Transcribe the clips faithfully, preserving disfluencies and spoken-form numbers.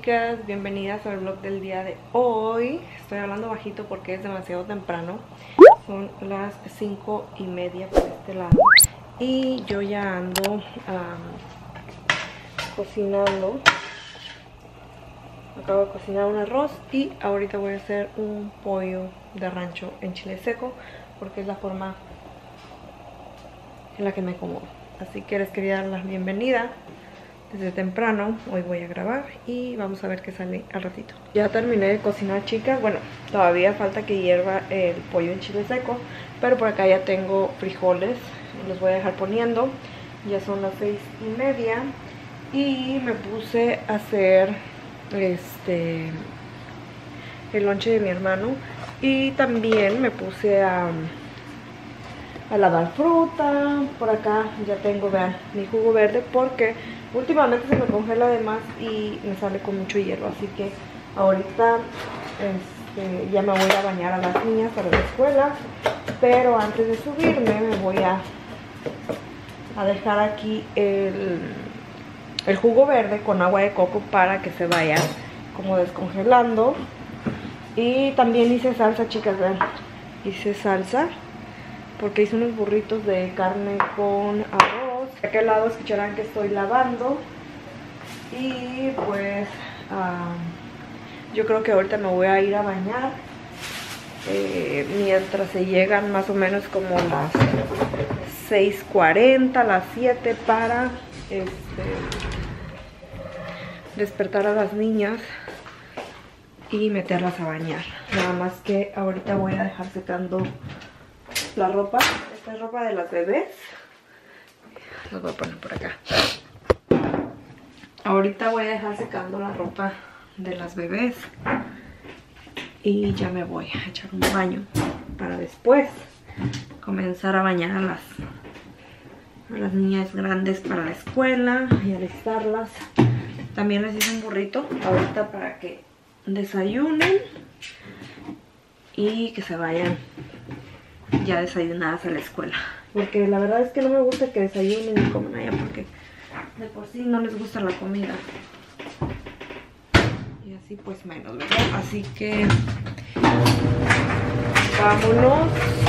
chicas, bienvenidas al vlog del día de hoy. Estoy hablando bajito porque es demasiado temprano. Son las cinco y media por este lado y yo ya ando um, cocinando. Acabo de cocinar un arroz y ahorita voy a hacer un pollo de rancho en chile seco porque es la forma en la que me acomodo. Así que les quería dar la bienvenida desde temprano. Hoy voy a grabar y vamos a ver qué sale al ratito. Ya terminé de cocinar, chicas. Bueno, todavía falta que hierva el pollo en chile seco, pero por acá ya tengo frijoles, los voy a dejar poniendo. Ya son las seis y media y me puse a hacer este el lonche de mi hermano y también me puse a a lavar fruta. Por acá ya tengo, vean, mi jugo verde porque últimamente se me congela de más y me sale con mucho hielo, así que ahorita este, ya me voy a bañar a las niñas para la escuela, pero antes de subirme me voy a, a dejar aquí el, el jugo verde con agua de coco para que se vaya como descongelando. Y también hice salsa, chicas, vean, hice salsa porque hice unos burritos de carne con arroz. De aquel lado escucharán que estoy lavando. Y pues um, yo creo que ahorita me voy a ir a bañar eh, mientras se llegan más o menos como las seis cuarenta, las siete, para este, despertar a las niñas y meterlas a bañar. Nada más que ahorita voy a dejar secando la ropa. Esta es ropa de las bebés. Los voy a poner por acá. Ahorita voy a dejar secando la ropa de las bebés y ya me voy a echar un baño para después comenzar a bañar a las, a las niñas grandes para la escuela y alistarlas. También les hice un burrito ahorita para que desayunen y que se vayan ya desayunadas a la escuela, porque la verdad es que no me gusta que desayunen y coman allá porque de por sí no les gusta la comida y así pues menos, ¿verdad? Así que vámonos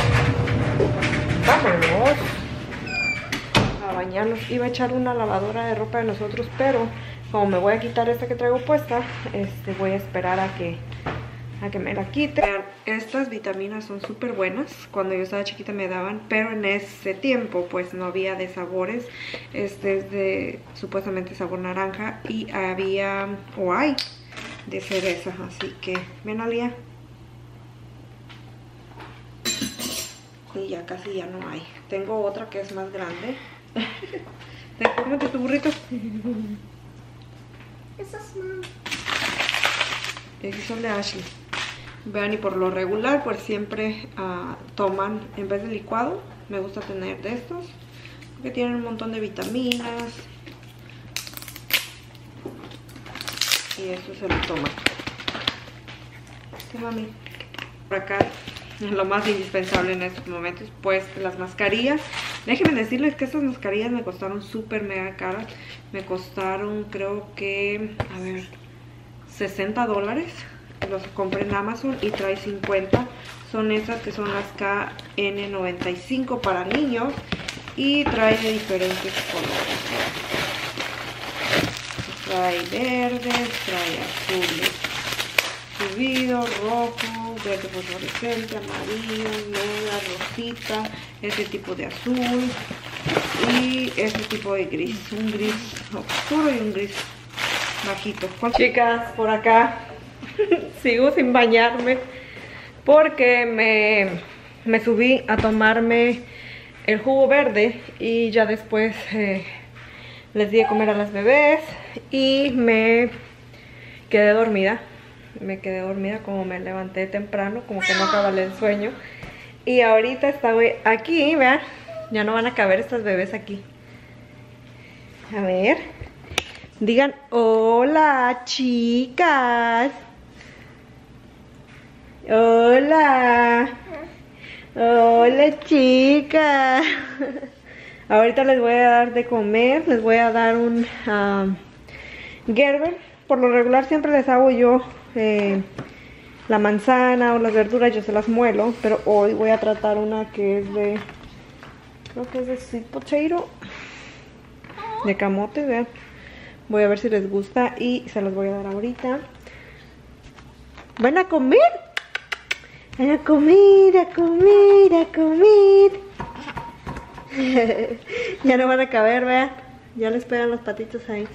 vámonos a bañarnos. Iba a echar una lavadora de ropa de nosotros, pero como me voy a quitar esta que traigo puesta, este voy a esperar a que a que me la quite. Vean, estas vitaminas son súper buenas. Cuando yo estaba chiquita me daban, pero en ese tiempo pues no había de sabores. Este es de supuestamente sabor naranja y había, o hay, de cereza. Así que, ven, Alia. Y ya casi ya no hay. Tengo otra que es más grande. ¿Te comes tu burrito? Esas no. Esos son de Ashley. Vean, y por lo regular pues siempre uh, toman, en vez de licuado, me gusta tener de estos porque tienen un montón de vitaminas y esto se lo toman. ¿Qué, mami? Por acá lo más indispensable en estos momentos pues las mascarillas. Déjenme decirles que estas mascarillas me costaron súper mega caras. Me costaron, creo que, a ver, sesenta dólares. Los compré en Amazon y trae cincuenta. Son esas que son las K N noventa y cinco para niños y trae de diferentes colores. Trae verdes, trae azules subido, rojo, verde fosforescente, amarillo, negra, rosita, este tipo de azul y este tipo de gris, un gris oscuro y un gris bajito. Chicas, por acá sigo sin bañarme porque me, me subí a tomarme el jugo verde y ya después eh, les di de comer a las bebés y me quedé dormida. Me quedé dormida, como me levanté temprano, como que no acabé el sueño. Y ahorita estoy aquí, vean, ya no van a caber estas bebés aquí. A ver, digan hola, chicas. Hola. Hola, chicas. Ahorita les voy a dar de comer. Les voy a dar un um, Gerber por lo regular siempre les hago yo eh, la manzana o las verduras, yo se las muelo, pero hoy voy a tratar una que es de, creo que es de sweet potato, de camote, vean. Voy a ver si les gusta y se las voy a dar ahorita. ¿Van a comer? Van a comer, a comer, a comer. Ya no van a caber, vean. Ya les pegan los patitos ahí.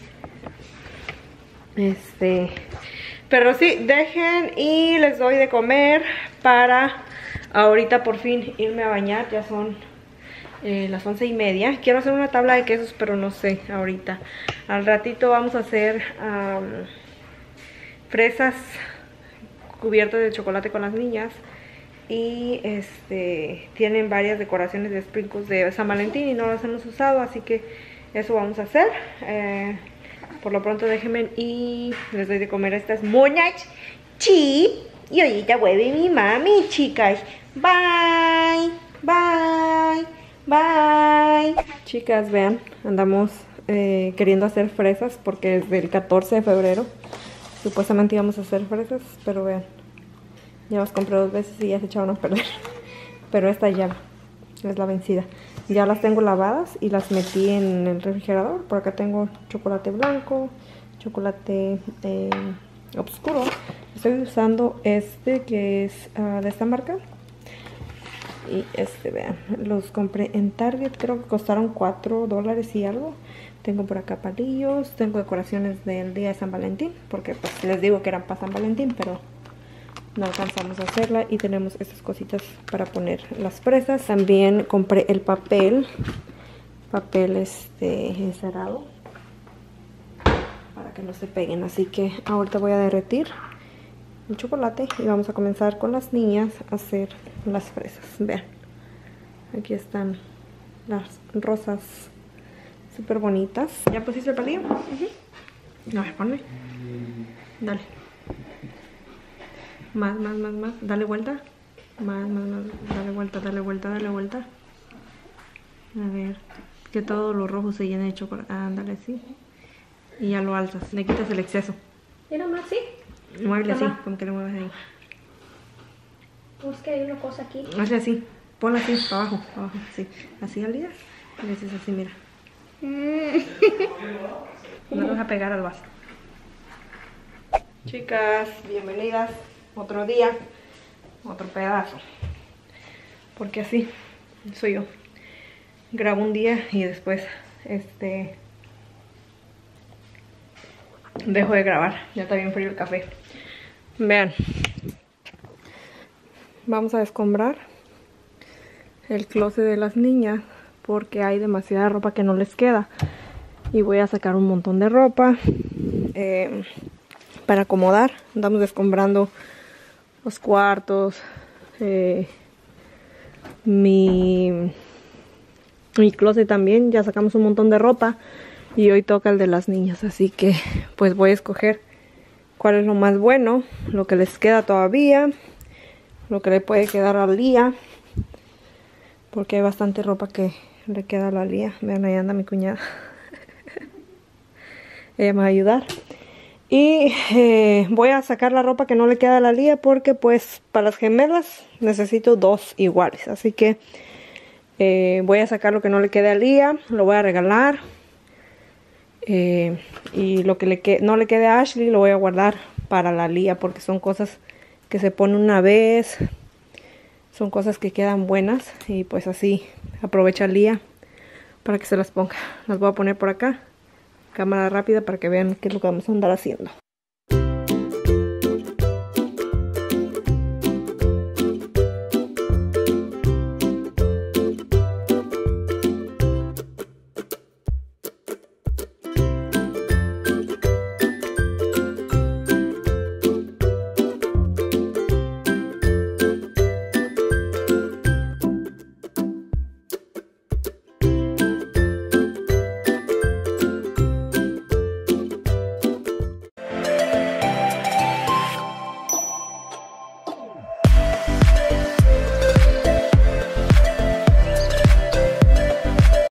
Este... Pero sí, dejen y les doy de comer para ahorita por fin irme a bañar. Ya son eh, las once y media. Quiero hacer una tabla de quesos, pero no sé ahorita. Al ratito vamos a hacer um, fresas cubiertas de chocolate con las niñas. Y este tienen varias decoraciones de sprinkles de San Valentín y no las hemos usado, así que eso vamos a hacer. Eh, por lo pronto déjenme y les doy de comer a estas monas. Sí, y ahorita vuelve mi mami, chicas. Bye, bye, bye. Chicas, vean, andamos eh, queriendo hacer fresas porque desde el catorce de febrero supuestamente íbamos a hacer fresas, pero vean, ya las compré dos veces y ya se echaron a perder. Pero esta ya es la vencida. Ya las tengo lavadas y las metí en el refrigerador. Por acá tengo chocolate blanco, chocolate eh, oscuro. Estoy usando este que es uh, de esta marca. Y este, vean, los compré en Target. Creo que costaron cuatro dólares y algo. Tengo por acá palillos. Tengo decoraciones del día de San Valentín. Porque pues les digo que eran para San Valentín, pero no alcanzamos a hacerla. Y tenemos estas cositas para poner las fresas. También compré el papel. Papel este encerado. Para que no se peguen. Así que ahorita voy a derretir el chocolate. Y vamos a comenzar con las niñas a hacer las fresas. Vean. Aquí están las rosas súper bonitas. ¿Ya pusiste el palillo? Uh-huh. A ver, ponme. Dale. Más, más, más, más. Dale vuelta. Más, más, más. Dale vuelta, dale vuelta, dale vuelta. A ver. Que todo lo rojo se llene de chocolate. Ándale, así. Y ya lo alzas. Le quitas el exceso. ¿Era más así? Muévele así, como que le mueves ahí. Pues que hay una cosa aquí. Hazle así. Ponla así, para abajo, para abajo. Sí. Así al día. Y le haces así, mira. No le vas a pegar al vaso. Chicas, bienvenidas. Otro día, otro pedazo. Porque así soy yo. Grabo un día y después este dejo de grabar. Ya está bien frío el café. Vean. Vamos a descombrar el closet de las niñas porque hay demasiada ropa que no les queda. Y voy a sacar un montón de ropa eh, para acomodar. Andamos descombrando los cuartos, eh, mi, mi closet también. Ya sacamos un montón de ropa y hoy toca el de las niñas, así que pues voy a escoger cuál es lo más bueno, lo que les queda todavía, lo que le puede quedar a Lía, porque hay bastante ropa que le queda a la Lía. Vean, ahí anda mi cuñada. Ella me va a ayudar. Y eh, voy a sacar la ropa que no le queda a la Lía porque pues para las gemelas necesito dos iguales. Así que eh, voy a sacar lo que no le quede a Lía, lo voy a regalar. Eh, y lo que le que no le quede a Ashley lo voy a guardar para la Lía porque son cosas que se ponen una vez. Son cosas que quedan buenas y pues así aprovecha Lía para que se las ponga. Las voy a poner por acá. Cámara rápida para que vean qué es lo que vamos a andar haciendo.